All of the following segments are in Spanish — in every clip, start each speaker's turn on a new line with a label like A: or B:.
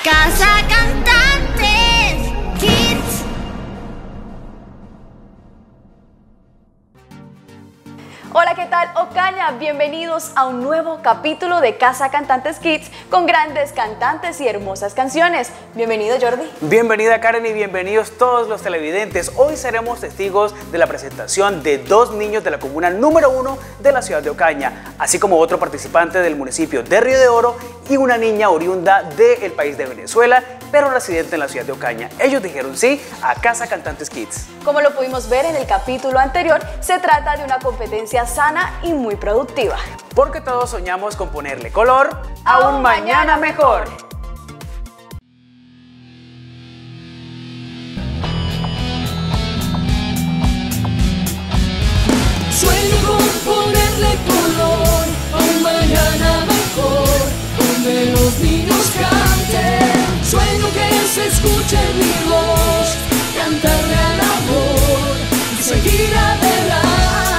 A: Casa Cantantes Kids.
B: Hola, ¿qué tal, Ocaña? Bienvenidos a un nuevo capítulo de Casa Cantantes Kids con grandes cantantes y hermosas canciones. Bienvenido, Jordi.
C: Bienvenida, Karen, y bienvenidos todos los televidentes. Hoy seremos testigos de la presentación de dos niños de la comuna número 1 de la ciudad de Ocaña, así como otro participante del municipio de Río de Oro y una niña oriunda del país de Venezuela, pero residente en la ciudad de Ocaña. Ellos dijeron sí a Casa Cantantes Kids.
B: Como lo pudimos ver en el capítulo anterior, se trata de una competencia sana y muy productiva.
C: Porque todos soñamos con ponerle color a un mañana mejor.
D: Sueño con ponerle color a un mañana mejor, donde los niños canten. Sueño que se escuche mi voz, cantarle al amor y seguir adelante.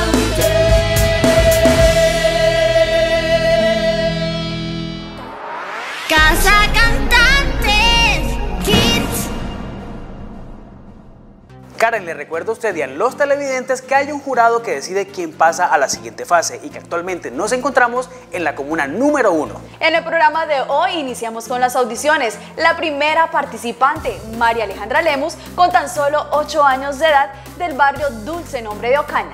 A: Casa Cantantes Kids.
C: Karen, le recuerdo a usted y a los televidentes que hay un jurado que decide quién pasa a la siguiente fase y que actualmente nos encontramos en la comuna número 1.
B: En el programa de hoy iniciamos con las audiciones. La primera participante, María Alejandra Lemus, con tan solo 8 años de edad, del barrio Dulce Nombre de Ocaña.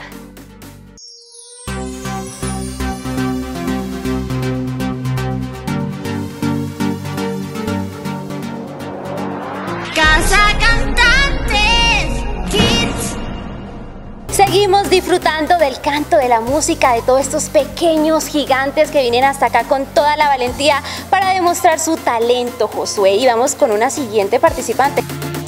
A: Casa Cantantes Kids.
E: Seguimos disfrutando del canto, de la música, de todos estos pequeños gigantes que vienen hasta acá con toda la valentía para demostrar su talento, Josué. Y vamos con una siguiente participante.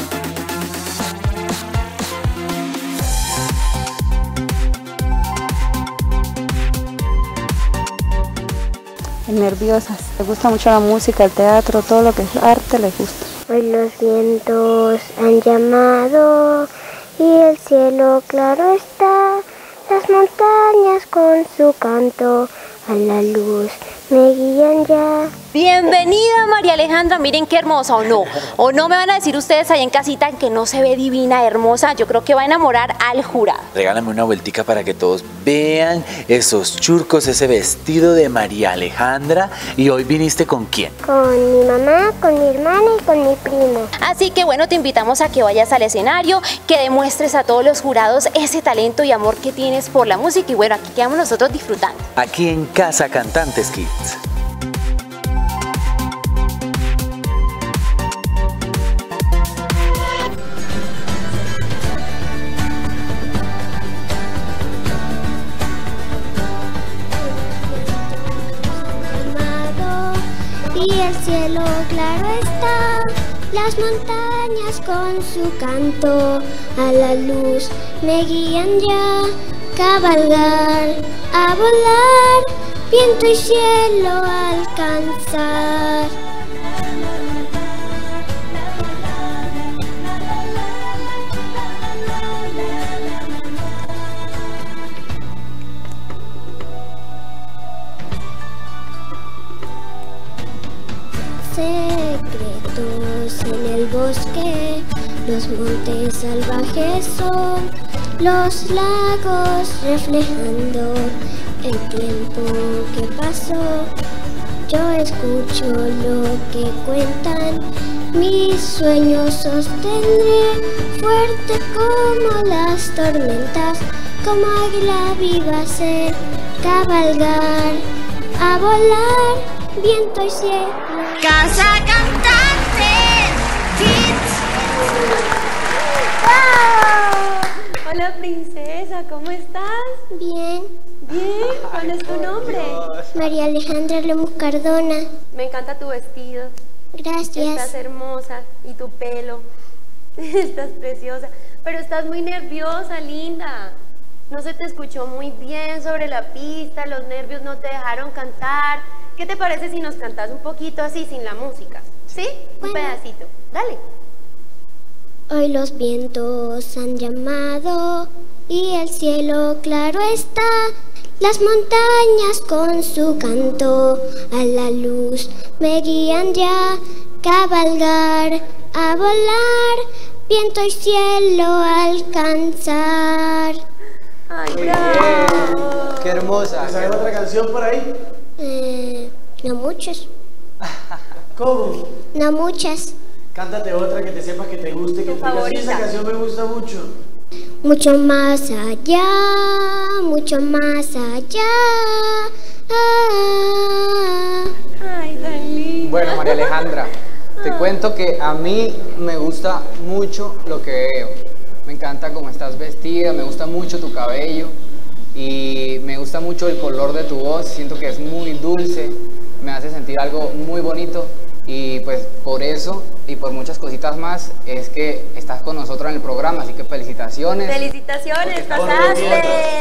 F: Nerviosas, les gusta mucho la música, el teatro, todo lo que es arte les gusta.
G: Hoy los vientos han llamado y el cielo claro está, las montañas con su canto a la luz me guían ya.
E: Bienvenida, María Alejandra, miren qué hermosa, o no me van a decir ustedes ahí en casita que no se ve divina, hermosa. Yo creo que va a enamorar al jurado.
H: Regálame una vueltica para que todos vean esos churcos, ese vestido de María Alejandra. ¿Y hoy viniste con quién?
G: Con mi mamá, con mi hermana y con mi primo.
E: Así que bueno, te invitamos a que vayas al escenario, que demuestres a todos los jurados ese talento y amor que tienes por la música. Y bueno, aquí quedamos nosotros disfrutando.
H: Aquí en Casa Cantantes Kids.
G: Y el cielo claro está, las montañas con su canto a la luz me guían ya. Cabalgar, a volar, viento y cielo alcanzar. Secretos en el bosque, los montes salvajes son, los lagos reflejando el tiempo que pasó. Yo escucho lo que cuentan, mis sueños sostendré, fuerte como las tormentas, como águila viva ser, cabalgar, a volar, viento y cielo.
A: Casa Cantantes Kids.
E: ¡Wow! Hola, princesa, ¿cómo estás?
G: Bien,
E: Bien, ¿cuál es tu nombre?
G: María Alejandra Lemus Cardona.
E: Me encanta tu vestido.
G: Gracias.
E: Estás hermosa y tu pelo. Estás preciosa, pero estás muy nerviosa, linda. No se te escuchó muy bien sobre la pista, los nervios no te dejaron cantar. ¿Qué te parece si nos cantas un poquito así, sin la música? ¿Sí? Un pedacito. Dale.
G: Hoy los vientos han llamado y el cielo claro está, las montañas con su canto a la luz me guían ya. cabalgar, a volar, viento y cielo alcanzar.
E: ¡Ay, bravo!
I: ¡Qué hermosa!
J: ¿Sabes otra canción por ahí?
G: No muchas.
J: ¿Cómo?
G: No muchas.
J: Cántate otra que te sepas que te guste, que
E: Tu
J: te digas, sí,
E: favorita.
J: esa canción me gusta mucho.
G: Mucho más allá, mucho más allá.
E: ¡Ay, tan linda!
I: Bueno, María Alejandra, te cuento que a mí me gusta mucho lo que veo. Me encanta cómo estás vestida, me gusta mucho tu cabello y me gusta mucho el color de tu voz. Siento que es muy dulce, me hace sentir algo muy bonito y pues por eso y por muchas cositas más es que estás con nosotros en el programa, así que felicitaciones.
E: ¡Felicitaciones!
I: Porque
E: ¡Pasaste!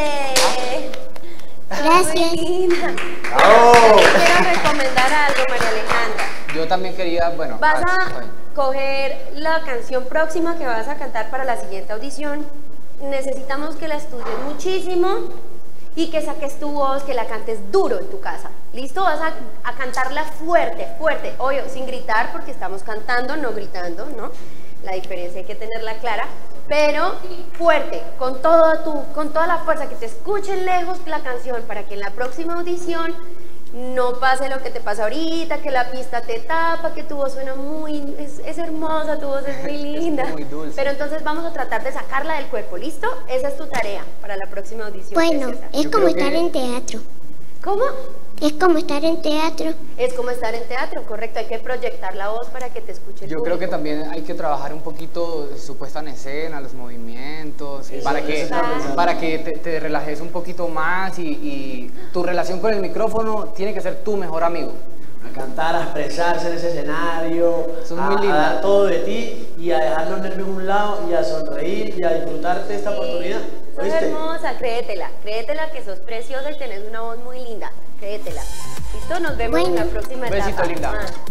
G: Gracias.
E: Muy linda.
J: ¡Bravo!
E: Quiero recomendar algo, María Alejandra.
I: Yo también quería, bueno,
E: Vas a
I: bueno.
E: coger la canción próxima que vas a cantar para la siguiente audición. Necesitamos que la estudies muchísimo y que saques tu voz, que la cantes duro en tu casa. ¿Listo? Vas a cantarla fuerte, fuerte. Obvio, sin gritar porque estamos cantando, no gritando, ¿no? La diferencia hay que tenerla clara. Pero fuerte, con toda la fuerza, que te escuchen lejos la canción para que en la próxima audición no pase lo que te pasa ahorita, que la pista te tapa, que tu voz suena muy... Es hermosa, tu voz es muy linda.
I: Es muy dulce.
E: Pero entonces vamos a tratar de sacarla del cuerpo, ¿listo? Esa es tu tarea para la próxima audición.
G: Bueno,
E: preciosa.
G: es
I: Yo
G: como
I: creo
G: estar
I: que-
G: en teatro.
E: ¿Cómo?
G: Es como estar en teatro.
E: Es como estar en teatro, correcto. Hay que proyectar la voz para que te escuche el
I: Yo creo que
E: público.
I: también hay que trabajar un poquito su puesta en escena, los movimientos, para que te relajes un poquito más y tu relación con el micrófono tiene que ser tu mejor amigo.
J: A cantar, a expresarse en ese escenario,
I: Eso es
J: a,
I: muy lindo.
J: a dar todo de ti y a dejar los nervios a un lado y a sonreír y a disfrutarte de esta oportunidad.
E: Sos
J: ¿Oíste?
E: hermosa, créetela que sos preciosa y tenés una voz muy linda, créetela. ¿Listo? Nos vemos en la
G: Bueno.
E: próxima etapa.
I: Besito, linda.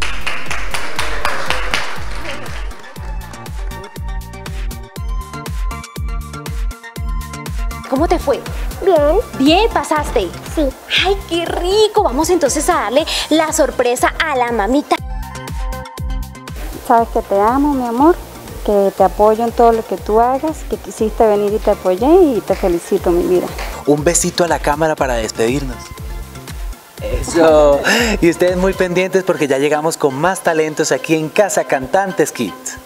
K: ¿Cómo te fue?
G: Bien,
K: Bien, pasaste.
G: sí.
K: Ay, qué rico. Vamos entonces a darle la sorpresa a la mamita.
F: Sabes que te amo, mi amor, que te apoyo en todo lo que tú hagas, que quisiste venir y te apoyé y te felicito, mi vida.
H: Un besito a la cámara para despedirnos. Eso. Y ustedes muy pendientes porque ya llegamos con más talentos aquí en Casa Cantantes Kids.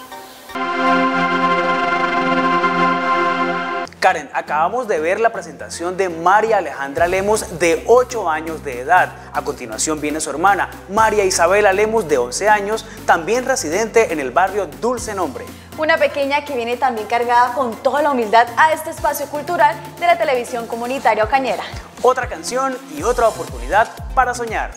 C: Karen, acabamos de ver la presentación de María Alejandra Lemos, de 8 años de edad. A continuación viene su hermana, María Isabela Lemos, de 11 años, también residente en el barrio Dulce Nombre.
B: Una pequeña que viene también cargada con toda la humildad a este espacio cultural de la televisión comunitaria ocañera.
C: Otra canción y otra oportunidad para soñar.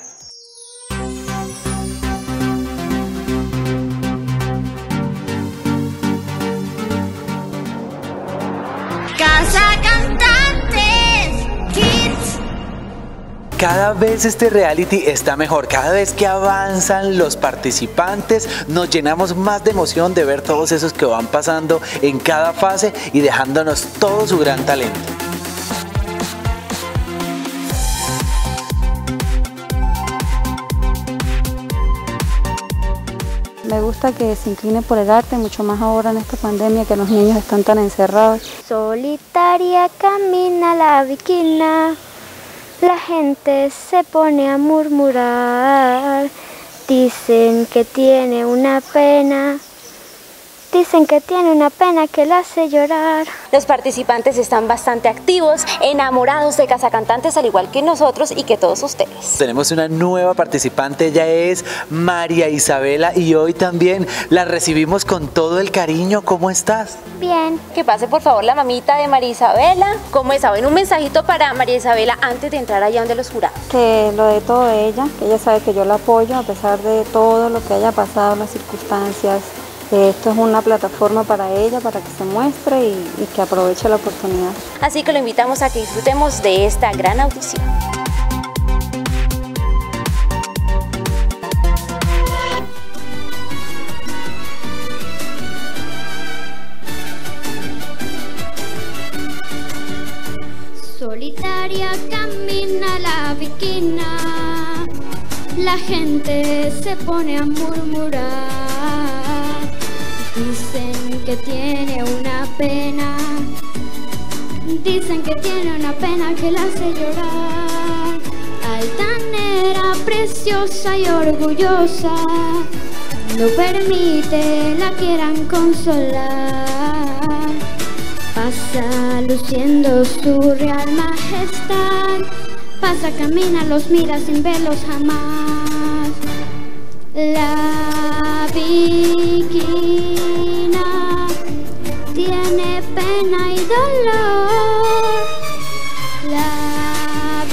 A: Casa Cantantes Kids.
H: Cada vez este reality está mejor, cada vez que avanzan los participantes nos llenamos más de emoción de ver todos esos que van pasando en cada fase y dejándonos todo su gran talento.
F: Me gusta que se incline por el arte, mucho más ahora en esta pandemia que los niños están tan encerrados.
G: Solitaria camina la viquina, la gente se pone a murmurar. Dicen que tiene una pena, que la hace llorar.
K: Los participantes están bastante activos, enamorados de Casa Cantantes, al igual que nosotros y que todos ustedes.
H: Tenemos una nueva participante, ella es María Isabela y hoy también la recibimos con todo el cariño. ¿Cómo estás?
G: Bien,
K: Que pase por favor la mamita de María Isabela. ¿Cómo está? ¿Ven un mensajito para María Isabela antes de entrar allá donde los jurados?
F: Que lo de todo ella, que ella sabe que yo la apoyo a pesar de todo lo que haya pasado, las circunstancias. Esto es una plataforma para ella, para que se muestre y que aproveche la oportunidad.
K: Así que lo invitamos a que disfrutemos de esta gran audición.
G: solitaria camina la viquina, la
L: la gente se pone a murmurar. Dicen que tiene una pena, dicen que tiene una pena que la hace llorar. Altanera, preciosa y orgullosa, no permite la quieran consolar. Pasa luciendo su real majestad, pasa, camina, los mira sin verlos jamás. La Viquina tiene pena y dolor. La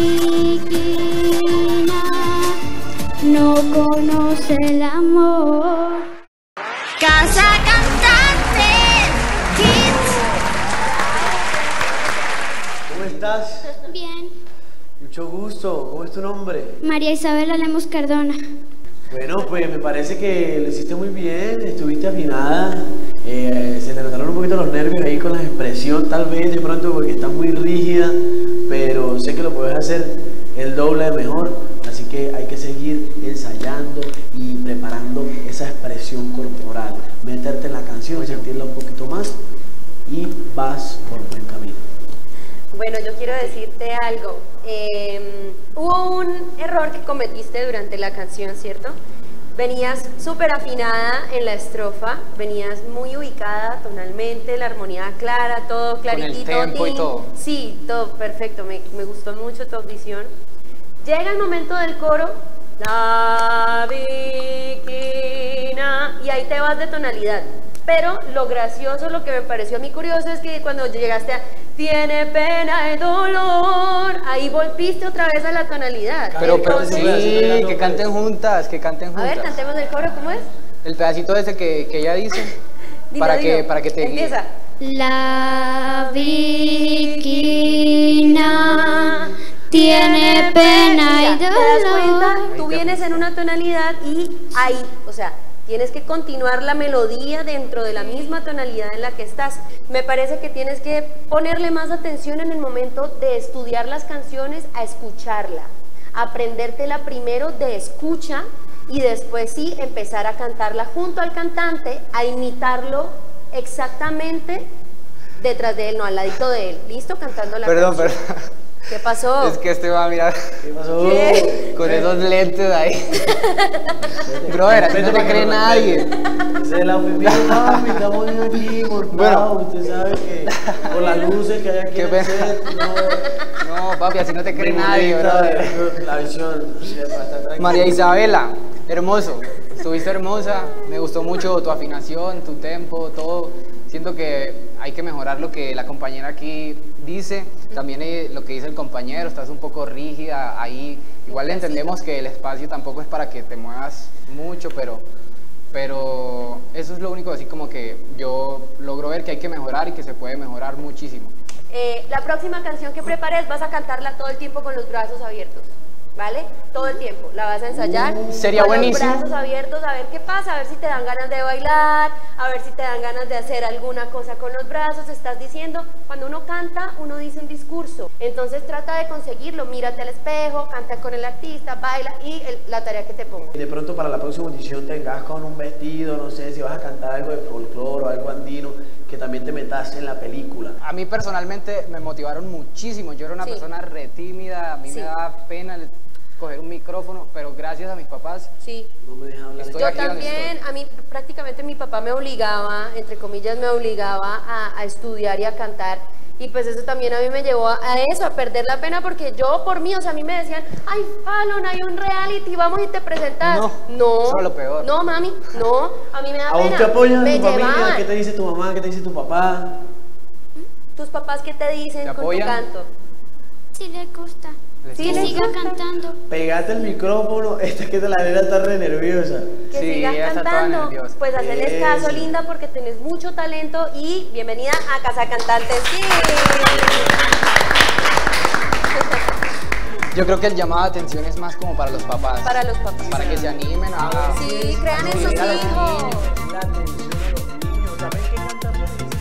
L: Viquina no conoce el amor.
A: Casa Cantante Kids.
J: ¿Cómo estás?
L: Bien.
J: Mucho gusto. ¿Cómo es tu nombre?
L: María Isabela Lemos Cardona.
J: Bueno, pues me parece que lo hiciste muy bien, estuviste afinada, se te notaron un poquito los nervios ahí con la expresión, tal vez de pronto porque estás muy rígida, pero sé que lo puedes hacer el doble de mejor, así que hay que seguir ensayando y preparando esa expresión corporal, meterte en la canción, sentirla un poquito más y vas por buen camino.
E: Bueno, yo quiero decirte algo. Hubo un error que cometiste durante la canción, ¿cierto? Venías súper afinada en la estrofa, venías muy ubicada tonalmente, la armonía clara, todo claritito.
I: Con el tempo y todo.
E: Sí, todo perfecto, me gustó mucho tu audición. Llega el momento del coro, la Viquina, y ahí te vas de tonalidad. Pero lo gracioso, lo que me pareció a mí curioso es que cuando llegaste a tiene pena y dolor, ahí volviste otra vez a la tonalidad.
I: Pero
E: entonces,
I: sí, que canten juntas, que canten juntas.
E: a ver, cantemos el coro, ¿cómo es?
I: El pedacito ese que ella dice,
E: Dilo,
I: para
E: dilo.
I: que te guíe.
E: Empieza.
L: La Viquina tiene pena y
E: ¿Te das cuenta?
L: dolor.
E: Tú vienes en una tonalidad y ahí, o sea, tienes que continuar la melodía dentro de la misma tonalidad en la que estás. Me parece que tienes que ponerle más atención en el momento de estudiar las canciones a escucharla. Aprendértela primero de escucha y después sí empezar a cantarla junto al cantante, a imitarlo exactamente detrás de él, no al ladito de él. ¿Listo? Cantando la
I: Perdón,
E: canción.
I: perdón.
E: ¿Qué pasó?
I: Es que este va a mirar.
J: ¿Qué pasó?
E: ¿Qué?
I: Con esos lentes ahí. Brother, así no te cree nadie.
J: Ese es la mío, mami, estamos aquí montados,
I: Bueno.
J: usted sabe que por las luces que hay aquí
I: Qué
J: en el
I: pena.
J: set,
I: No, papi, así no te cree
J: me
I: nadie,
J: molesta
I: brother.
J: la visión.
I: María Isabela, hermoso. Estuviste hermosa. Me gustó mucho tu afinación, tu tempo, todo. Siento que hay que mejorar lo que la compañera aquí dice. También lo que dice el compañero, estás un poco rígida ahí. Igual entendemos que el espacio tampoco es para que te muevas mucho, pero eso es lo único así como que yo logro ver que hay que mejorar y que se puede mejorar muchísimo.
E: La próxima canción que prepares vas a cantarla todo el tiempo con los brazos abiertos, ¿vale? Todo el tiempo, la vas a ensayar
I: Sería
E: con
I: buenísimo.
E: los brazos abiertos, a ver qué pasa, a ver si te dan ganas de bailar, a ver si te dan ganas de hacer alguna cosa con los brazos. Estás diciendo, cuando uno canta, uno dice un discurso, entonces trata de conseguirlo, mírate al espejo, canta con el artista, baila y la tarea que te pongo.
J: De pronto para la próxima audición te vengas con un vestido, no sé, si vas a cantar algo de folclore o algo andino, que también te metas en la película.
I: A mí personalmente me motivaron muchísimo. Yo era una
E: Sí.
I: persona re tímida, a mí
E: Sí.
I: me daba pena coger un micrófono, pero gracias a mis papás
E: Sí.
J: No me dejan hablar.
I: Estoy
E: Yo
I: aquí donde
E: también, a mí prácticamente mi papá me obligaba, entre comillas me obligaba a estudiar y a cantar, y pues eso también a mí me llevó a eso, a perder la pena, porque yo por mí, o sea, a mí me decían, ay Fallon, hay un reality, vamos y te presentas. No,
I: eso es lo peor.
E: No, mami, no, a mí me da
J: ¿A
E: pena.
J: vos te apoyan
E: Me
J: tu familia?
E: llevaban.
J: ¿Qué te dice tu mamá? ¿Qué te dice tu papá?
E: ¿Tus papás qué te dicen
I: ¿Te
E: con tu
I: apoyan?
E: canto?
L: Sí le gusta.
E: Sí,
L: Que
E: les
L: siga
E: gusta.
L: cantando.
J: Pegate el micrófono, esta es que la nena está re nerviosa.
E: Que
I: Sí,
E: sigas
I: ella está toda
E: cantando.
I: nerviosa.
E: Pues hacerles caso,
J: Eso.
E: linda, porque tenés mucho talento y bienvenida a Casa Cantantes. Sí.
I: Yo creo que el llamado de atención es más como para los papás.
E: Para los papás.
I: Para que se animen a...
E: Sí, crean en sus
I: subir a los
E: hijos.
I: niños.
J: La atención a los niños, ¿saben qué cantan por eso?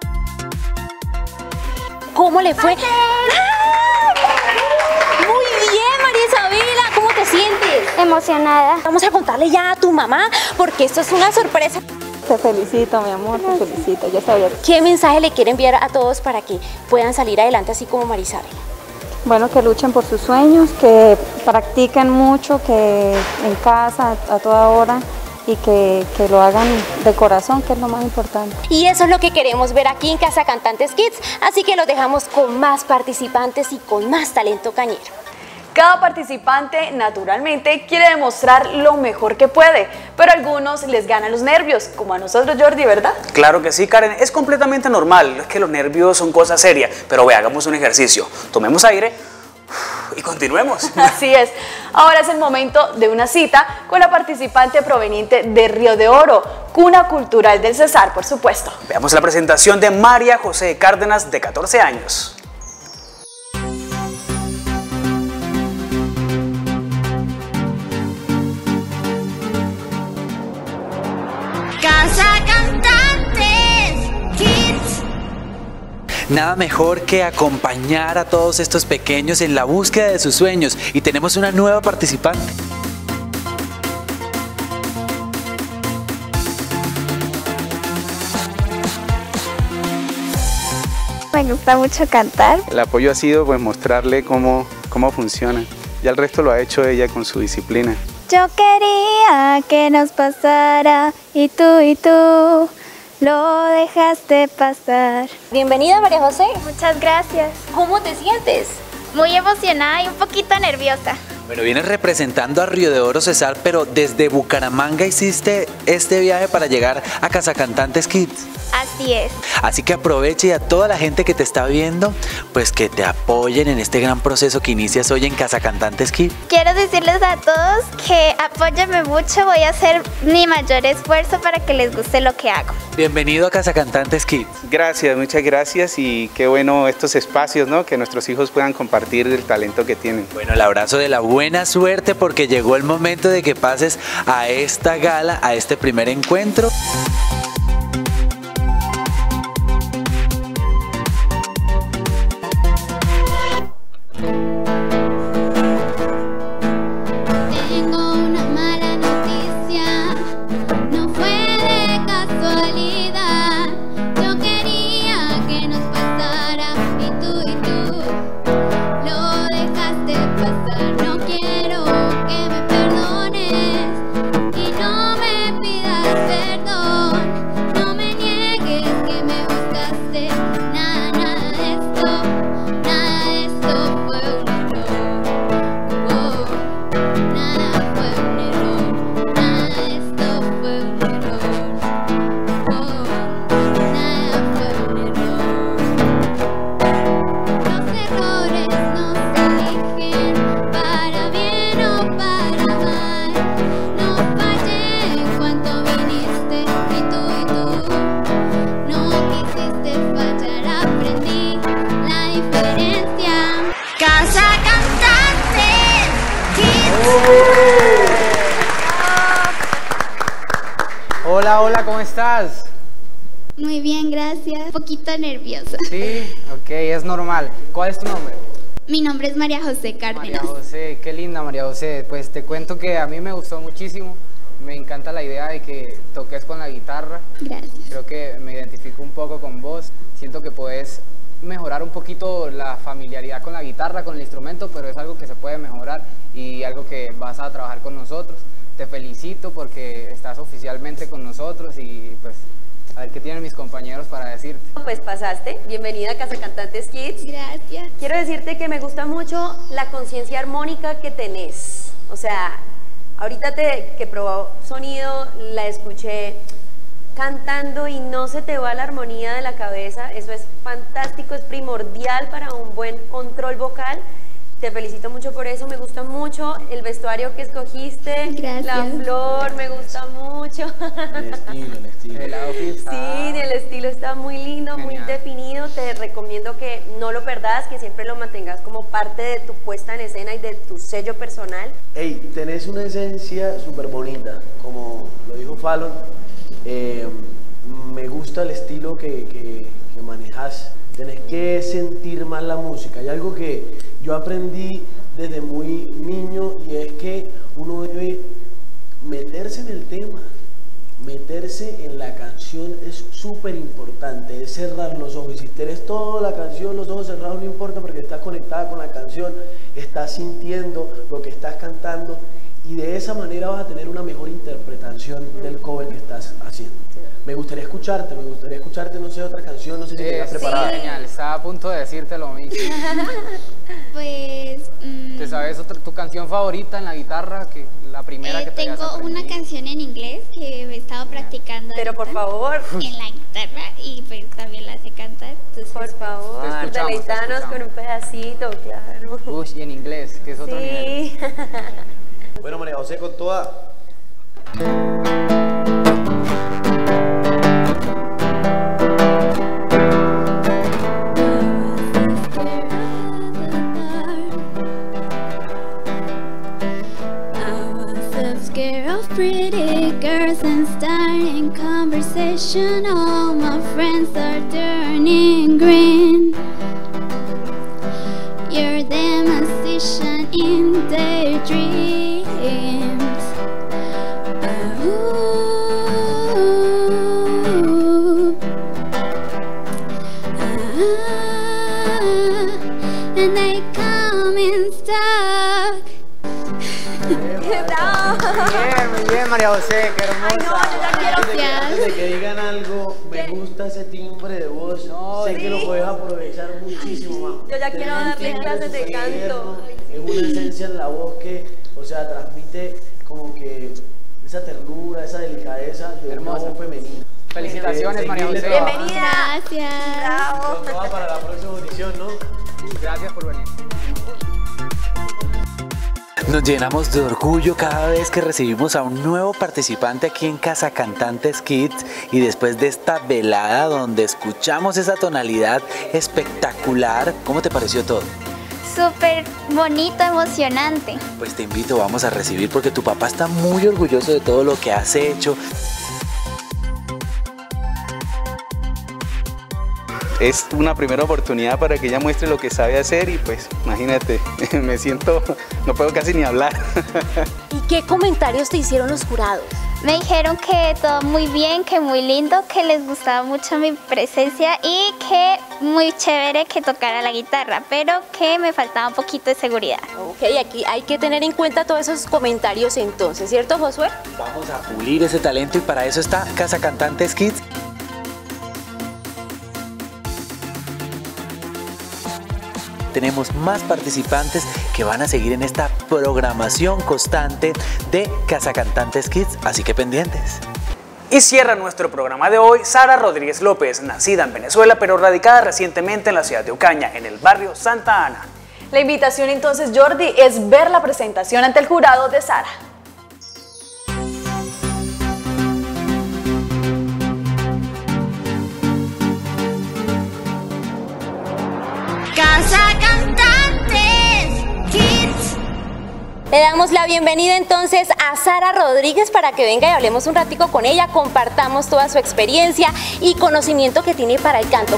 K: ¿Cómo le fue? ¡Ah! Muy bien, María Isabela, ¿cómo te sientes?
G: Emocionada.
K: Vamos a contarle ya a tu mamá porque esto es una sorpresa.
F: Te felicito, mi amor, te felicito. Yo sabía.
K: ¿Qué mensaje le quiere enviar a todos para que puedan salir adelante así como Marisabel?
F: Bueno, que luchen por sus sueños, que practiquen mucho, que en casa a toda hora y que lo hagan de corazón, que es lo más importante.
K: Y eso es lo que queremos ver aquí en Casa Cantantes Kids, así que los dejamos con más participantes y con más talento cañero.
B: Cada participante, naturalmente, quiere demostrar lo mejor que puede, pero a algunos les ganan los nervios, como a nosotros, Jordi, ¿verdad?
C: Claro que sí, Karen, es completamente normal, es que los nervios son cosa seria, pero ve, hagamos un ejercicio, tomemos aire y continuemos.
B: Así es, ahora es el momento de una cita con la participante proveniente de Río de Oro, cuna cultural del Cesar, por supuesto.
C: Veamos la presentación de María José Cárdenas, de 14 años.
A: Casa Cantantes Kids.
H: Nada mejor que acompañar a todos estos pequeños en la búsqueda de sus sueños y tenemos una nueva participante.
M: Me gusta mucho cantar.
N: El apoyo ha sido pues mostrarle cómo funciona. Ya el resto lo ha hecho ella con su disciplina.
M: Yo quería que nos pasara y tú lo dejaste pasar.
K: Bienvenida, María José.
M: Muchas gracias.
K: ¿Cómo te sientes?
M: Muy emocionada y un poquito nerviosa.
H: Bueno, vienes representando a Río de Oro Cesar, pero desde Bucaramanga hiciste este viaje para llegar a Casa Cantantes Kids.
M: Así es.
H: Así que aproveche y a toda la gente que te está viendo, pues que te apoyen en este gran proceso que inicias hoy en Casa Cantantes Kids.
M: Quiero decirles a todos que apóyenme mucho, voy a hacer mi mayor esfuerzo para que les guste lo que hago.
H: Bienvenido a Casa Cantantes Kids.
N: Gracias, muchas gracias y qué bueno estos espacios, ¿no? Que nuestros hijos puedan compartir el talento que tienen.
H: Bueno, el abrazo de la buena suerte porque llegó el momento de que pases a esta gala, a este primer encuentro.
L: Tengo una mala noticia, no fue de casualidad. Yo quería que nos pasara y tú lo dejaste pasar. No quiero que me perdones y no me pidas perdón. No me niegues que me buscaste. Nada de esto fue un error. Nada fue un error, nada de esto fue un error. Nada fue un error. Los errores no se eligen para bien o para mal. No fallé en cuanto viniste y tú no quisiste fallar. Aprendí la diferencia.
A: Casa Cantantes Kids.
I: Hola, ¿cómo estás?
L: Muy bien, gracias. Un poquito nerviosa.
I: Sí, ok, es normal. ¿Cuál es tu nombre?
L: Mi nombre es María José
I: María
L: Cárdenas.
I: José, qué linda María José. Pues te cuento que a mí me gustó muchísimo. Me encanta la idea de que toques con la guitarra.
L: Gracias.
I: Creo que me identifico un poco con vos. Siento que puedes mejorar un poquito la familiaridad con la guitarra, con el instrumento, pero es algo que se puede mejorar y algo que vas a trabajar con nosotros. Te felicito porque estás oficialmente con nosotros y pues a ver qué tienen mis compañeros para decirte.
E: Pues pasaste, bienvenida a Casa Cantantes Kids.
L: Gracias.
E: Quiero decirte que me gusta mucho la conciencia armónica que tenés. O sea, ahorita que probó sonido, la escuché cantando y no se te va la armonía de la cabeza. Eso es fantástico, es primordial para un buen control vocal. Te felicito mucho por eso, me gusta mucho el vestuario que escogiste.
L: Gracias.
E: La flor, me gusta mucho.
J: El estilo.
I: El outfit está...
E: Sí, el estilo está muy lindo,
I: Genial.
E: muy definido. Te recomiendo que no lo perdas, que siempre lo mantengas como parte de tu puesta en escena y de tu sello personal.
J: Ey, tenés una esencia súper bonita, como lo dijo Fallon. Me gusta el estilo que manejas. Tenés que sentir más la música. Hay algo que yo aprendí desde muy niño, y es que uno debe meterse en el tema, meterse en la canción es súper importante, es cerrar los ojos. Y si tienes toda la canción, los ojos cerrados, no importa, porque estás conectada con la canción, estás sintiendo lo que estás cantando, y de esa manera vas a tener una mejor interpretación del cover que estás haciendo. Me gustaría escucharte, no sé, otra canción, no sé si te preparada.
I: Sí, genial, estaba a punto de decirte lo mismo.
O: Pues...
I: ¿Te sabes tu canción favorita en la guitarra? Que la primera que te hayas aprendido.
O: Tengo una canción en inglés que he estado practicando.
B: Pero por favor.
O: En la guitarra, y pues también la sé cantar. Entonces,
E: por favor, deleitanos con un pedacito, claro.
I: Uy, y en inglés, que es otro nivel.
J: Bueno, María José, con toda.
L: Pretty girls and starting conversation. All my friends are turning green. You're the musician in their dreams. And they come in stock.
I: Muy bien, María José, qué hermosa.
B: Ay, no, yo ya quiero.
J: Antes de que digan algo, me gusta ese timbre de voz. Sé que lo puedes aprovechar muchísimo más.
E: Yo ya quiero darle clases de canto.
J: Es una esencia en la voz que, o sea, transmite como que esa ternura, esa delicadeza de una voz femenina.
I: Felicitaciones, María José.
B: Bienvenida.
L: Gracias.
B: Bravo.
J: Con toda para la próxima audición, ¿no?
I: Gracias por venir.
H: Nos llenamos de orgullo cada vez que recibimos a un nuevo participante aquí en Casa Cantantes Kids, y después de esta velada donde escuchamos esa tonalidad espectacular, ¿cómo te pareció todo?
M: Súper bonito, emocionante.
H: Pues te invito, vamos a recibir, porque tu papá está muy orgulloso de todo lo que has hecho.
N: Es una primera oportunidad para que ella muestre lo que sabe hacer, y pues imagínate, me siento, no puedo casi ni hablar.
K: ¿Y qué comentarios te hicieron los jurados?
M: Me dijeron que todo muy bien, que muy lindo, que les gustaba mucho mi presencia y que muy chévere que tocara la guitarra, pero que me faltaba un poquito de seguridad.
K: Ok, aquí hay que tener en cuenta todos esos comentarios entonces, ¿cierto, Josué?
H: Vamos a pulir ese talento, y para eso está Casa Cantantes Kids. Tenemos más participantes que van a seguir en esta programación constante de Casa Cantantes Kids, así que pendientes.
C: Y cierra nuestro programa de hoy Sara Rodríguez López, nacida en Venezuela pero radicada recientemente en la ciudad de Ocaña, en el barrio Santa Ana.
B: La invitación entonces, Jordi, es ver la presentación ante el jurado de Sara.
A: Casa Cantantes Kids.
K: Le damos la bienvenida entonces a Sara Rodríguez para que venga y hablemos un ratico con ella, compartamos toda su experiencia y conocimiento que tiene para el canto.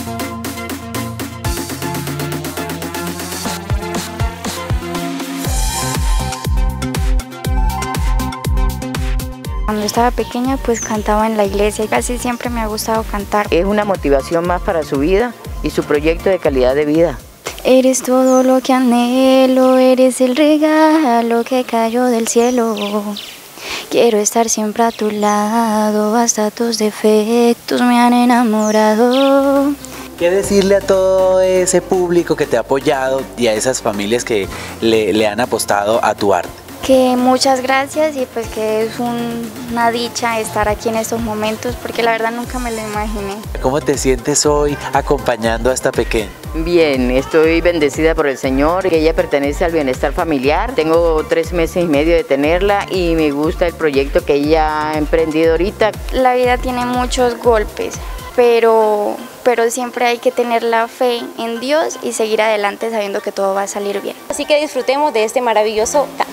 F: Cuando estaba pequeña pues cantaba en la iglesia y casi siempre me ha gustado cantar.
P: Es una motivación más para su vida y su proyecto de calidad de vida.
F: Eres todo lo que anhelo, eres el regalo que cayó del cielo. Quiero estar siempre a tu lado, hasta tus defectos me han enamorado.
H: ¿Qué decirle a todo ese público que te ha apoyado y a esas familias que le han apostado a tu arte?
F: Que muchas gracias y pues que es una dicha estar aquí en estos momentos porque la verdad nunca me lo imaginé.
H: ¿Cómo te sientes hoy acompañando a esta pequeña?
P: Bien, estoy bendecida por el Señor, que ella pertenece al bienestar familiar. Tengo 3 meses y medio de tenerla y me gusta el proyecto que ella ha emprendido ahorita.
F: La vida tiene muchos golpes, pero siempre hay que tener la fe en Dios y seguir adelante sabiendo que todo va a salir bien.
K: Así que disfrutemos de este maravilloso canto.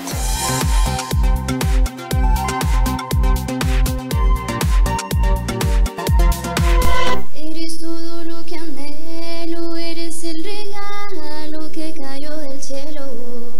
L: Eres todo lo que anhelo, eres el regalo que cayó del cielo.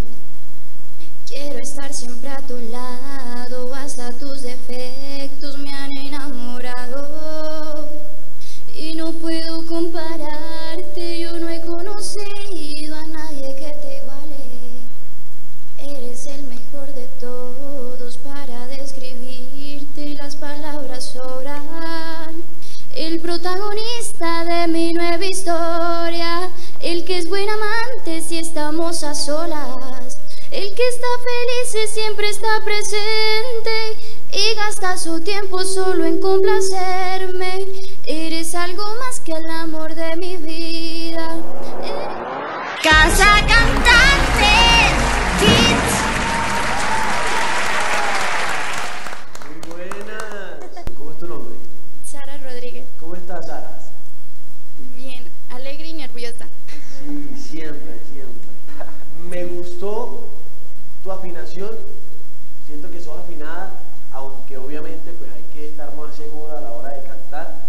L: protagonista de mi nueva historia, el que es buen amante si estamos a solas, el que está feliz y siempre está presente y gasta su tiempo solo en complacerme. Eres algo más que el amor de mi vida.
A: Casa Cantantes Kids.
J: Muy buenas. ¿Cómo es tu nombre?
O: Sara Rodríguez.
J: ¿Cómo estás, Sara?
O: Bien, alegre y nerviosa.
J: Sí, siempre, siempre. Me gustó tu afinación. Siento que sos afinada, aunque obviamente pues hay que estar más segura a la hora de cantar.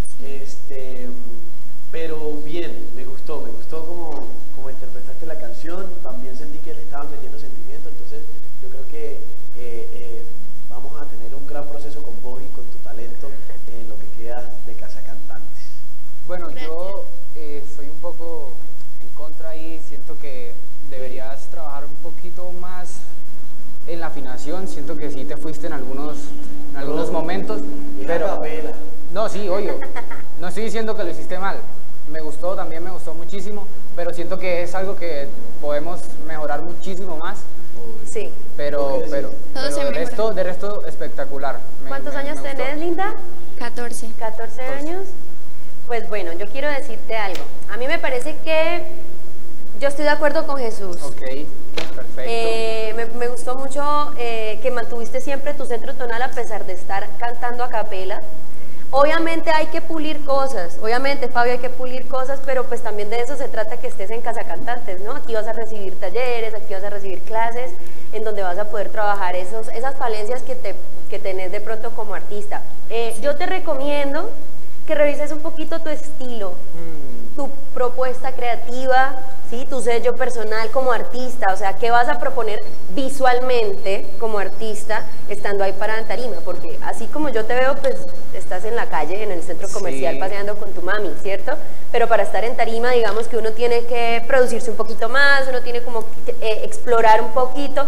J: Pero bien, me gustó como interpretaste la canción. También sentí que le estaban metiendo sentimiento, entonces yo creo que vamos a tener un gran proceso con vos y con tu talento en lo que queda de Casa Cantantes.
I: Bueno, yo estoy un poco en contra ahí, siento que deberías trabajar un poquito más en la afinación, siento que sí te fuiste en algunos momentos, pero... No, sí, obvio, no estoy diciendo que lo hiciste mal, me gustó, también me gustó muchísimo, pero siento que es algo que podemos mejorar muchísimo más.
B: Sí.
I: Pero de resto espectacular.
E: ¿Cuántos años tenés, Linda?
O: 14.
E: 14 años. Pues bueno, yo quiero decirte algo. A mí me parece que yo estoy de acuerdo con Jesús.
I: Ok, perfecto.
E: Me gustó mucho que mantuviste siempre tu centro tonal a pesar de estar cantando a capela. Obviamente hay que pulir cosas, obviamente Fabio hay que pulir cosas, pero pues también de eso se trata, que estés en Casa Cantantes, ¿no? Aquí vas a recibir talleres, aquí vas a recibir clases, en donde vas a poder trabajar esas falencias que tenés de pronto como artista. Yo te recomiendo que revises un poquito tu estilo, tu propuesta creativa, ¿sí? Tu sello personal como artista, o sea, ¿qué vas a proponer visualmente como artista estando ahí parada en tarima? Porque así como yo te veo, pues estás en la calle, en el centro comercial, paseando con tu mami, ¿cierto? Pero para estar en tarima, digamos que uno tiene que producirse un poquito más, uno tiene como explorar un poquito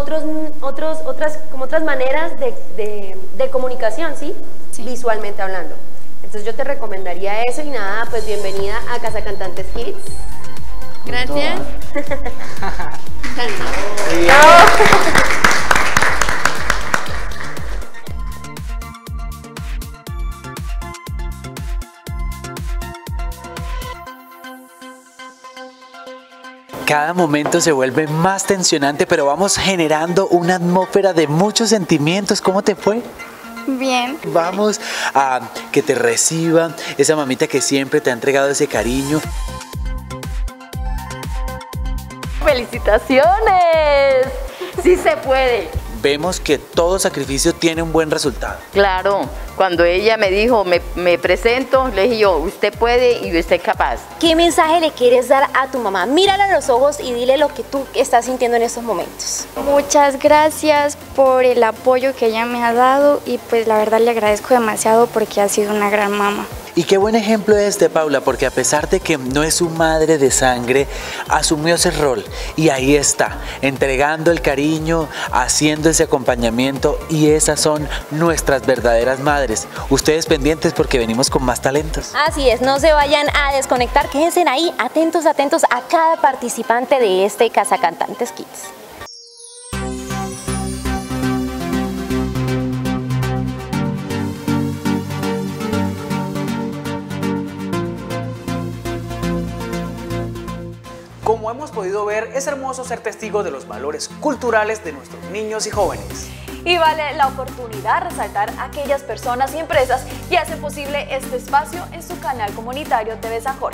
E: otras maneras de comunicación, ¿sí? Visualmente hablando. Entonces yo te recomendaría eso y nada, pues bienvenida a Casa Cantantes Kids.
O: Gracias.
H: Cada momento se vuelve más tensionante, pero vamos generando una atmósfera de muchos sentimientos. ¿Cómo te fue?
M: Bien.
H: Vamos a que te reciba esa mamita que siempre te ha entregado ese cariño.
P: ¡Felicitaciones! ¡Sí se puede!
H: Vemos que todo sacrificio tiene un buen resultado.
P: Claro, cuando ella me dijo, me presento, le dije yo, usted puede y usted es capaz.
K: ¿Qué mensaje le quieres dar a tu mamá? Mírala a los ojos y dile lo que tú estás sintiendo en estos momentos.
M: Muchas gracias por el apoyo que ella me ha dado y pues la verdad le agradezco demasiado porque ha sido una gran mamá.
H: Y qué buen ejemplo es de Paula, porque a pesar de que no es su madre de sangre, asumió ese rol y ahí está, entregando el cariño, haciendo ese acompañamiento, y esas son nuestras verdaderas madres. Ustedes pendientes porque venimos con más talentos.
K: Así es, no se vayan a desconectar, quédense ahí atentos a cada participante de este Casa Cantantes Kids.
C: Como hemos podido ver, es hermoso ser testigo de los valores culturales de nuestros niños y jóvenes.
B: Y vale la oportunidad resaltar a aquellas personas y empresas que hacen posible este espacio en su canal comunitario TV San Jorge.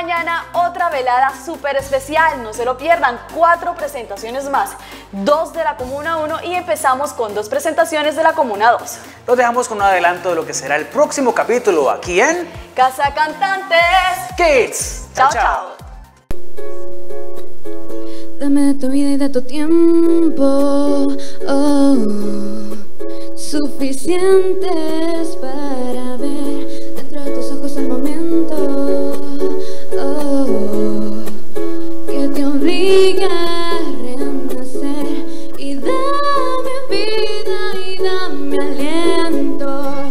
B: mañana otra velada súper especial, no se lo pierdan, 4 presentaciones más, 2 de la Comuna 1 y empezamos con 2 presentaciones de la Comuna 2.
C: Los dejamos con un adelanto de lo que será el próximo capítulo aquí en
B: Casa Cantantes
C: Kids.
B: Chao, chao.
D: Dame de tu vida y de tu tiempo, suficientes para ver dentro de tus ojos el momento, que te obliga a renacer. Y dame vida y dame aliento,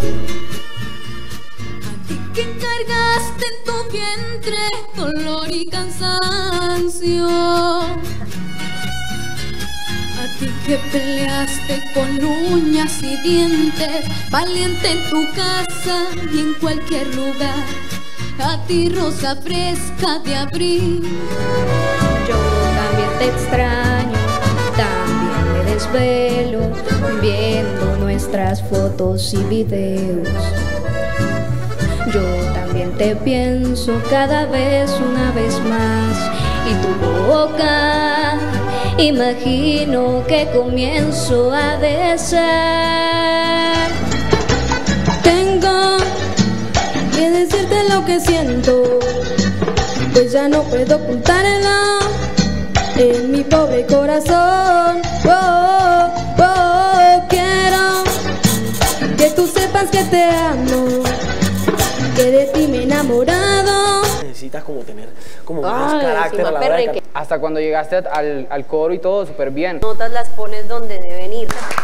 D: a ti que cargaste en tu vientre dolor y cansancio, a ti que peleaste con uñas y dientes, valiente en tu casa y en cualquier lugar, a ti rosa fresca de abril.
L: Yo también te extraño, también me desvelo, viendo nuestras fotos y videos. Yo también te pienso cada vez una vez más, y tu boca imagino que comienzo a desear.
D: Tengo que decirte lo que siento, pues ya no puedo ocultarlo en mi pobre corazón. Quiero que tú sepas que te amo, que de ti me he enamorado.
J: Necesitas como tener como más carácter a la hora de cantar.
I: Hasta cuando llegaste al coro y todo, súper bien.
E: Notas las pones donde deben ir.